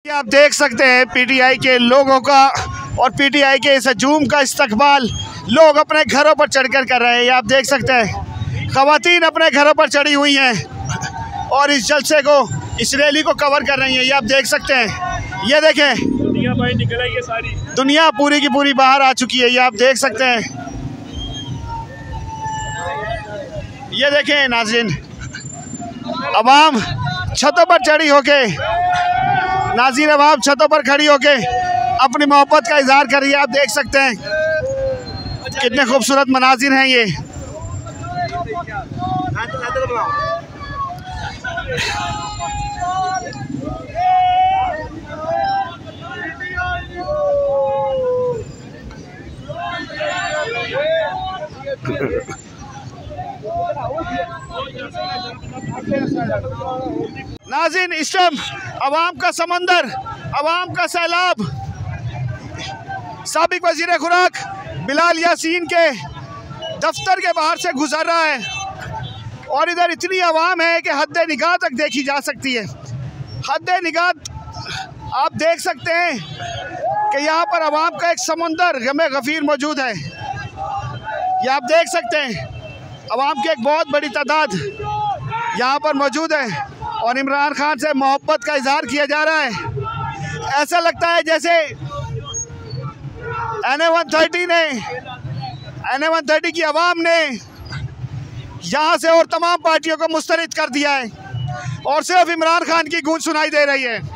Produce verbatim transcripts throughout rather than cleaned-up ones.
आप देख सकते हैं पीटीआई के लोगों का और पीटीआई के इस हजूम का इस्तकबाल लोग अपने घरों पर चढ़कर कर रहे हैं। ये आप देख सकते हैं ख़वातीन अपने घरों पर चढ़ी हुई हैं और इस जलसे को, इस रैली को कवर कर रही हैं। ये आप देख सकते हैं, ये देखें दुनिया भाई निकल आई है, सारी दुनिया पूरी की पूरी बाहर आ चुकी है। ये आप देख सकते हैं, ये देखें नाज़रीन, अवाम छतों पर चढ़ी होके नाज़रीन अवाम छतों पर खड़ी होके अपनी मोहब्बत का इजहार कर रही है। आप देख सकते हैं कितने खूबसूरत मनाजिर हैं ये। नाज़रीन इस टाइम अवाम का समंदर, अवाम का सैलाब साबिक वज़ीर खुराक बिलाल यासीन के दफ्तर के बाहर से गुजर रहा है और इधर इतनी अवाम है कि हद निगाह तक देखी जा सकती है। हद निगाह आप देख सकते हैं कि यहाँ पर अवाम का एक समंदर गमे गफ़ीर मौजूद है। ये आप देख सकते हैं अवाम की एक बहुत बड़ी तादाद यहाँ पर मौजूद है और इमरान खान से मोहब्बत का इजहार किया जा रहा है। ऐसा लगता है जैसे एन ए वन थर्टी ने एन ए वन थर्टी की आवाम ने यहाँ से और तमाम पार्टियों को मुस्तरद कर दिया है और सिर्फ इमरान खान की गूंज सुनाई दे रही है।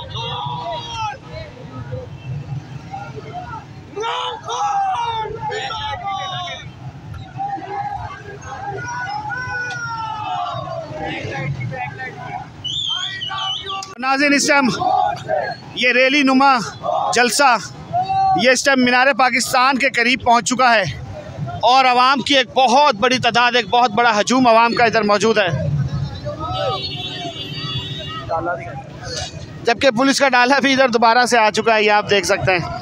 नाज़रीन इस टाइम ये रैली नुमा जलसा ये इस टाइम मीनार पाकिस्तान के करीब पहुंच चुका है और आवाम की एक बहुत बड़ी तादाद, एक बहुत बड़ा हजूम आवाम का इधर मौजूद है, जबकि पुलिस का डाला भी इधर दोबारा से आ चुका है। ये आप देख सकते हैं।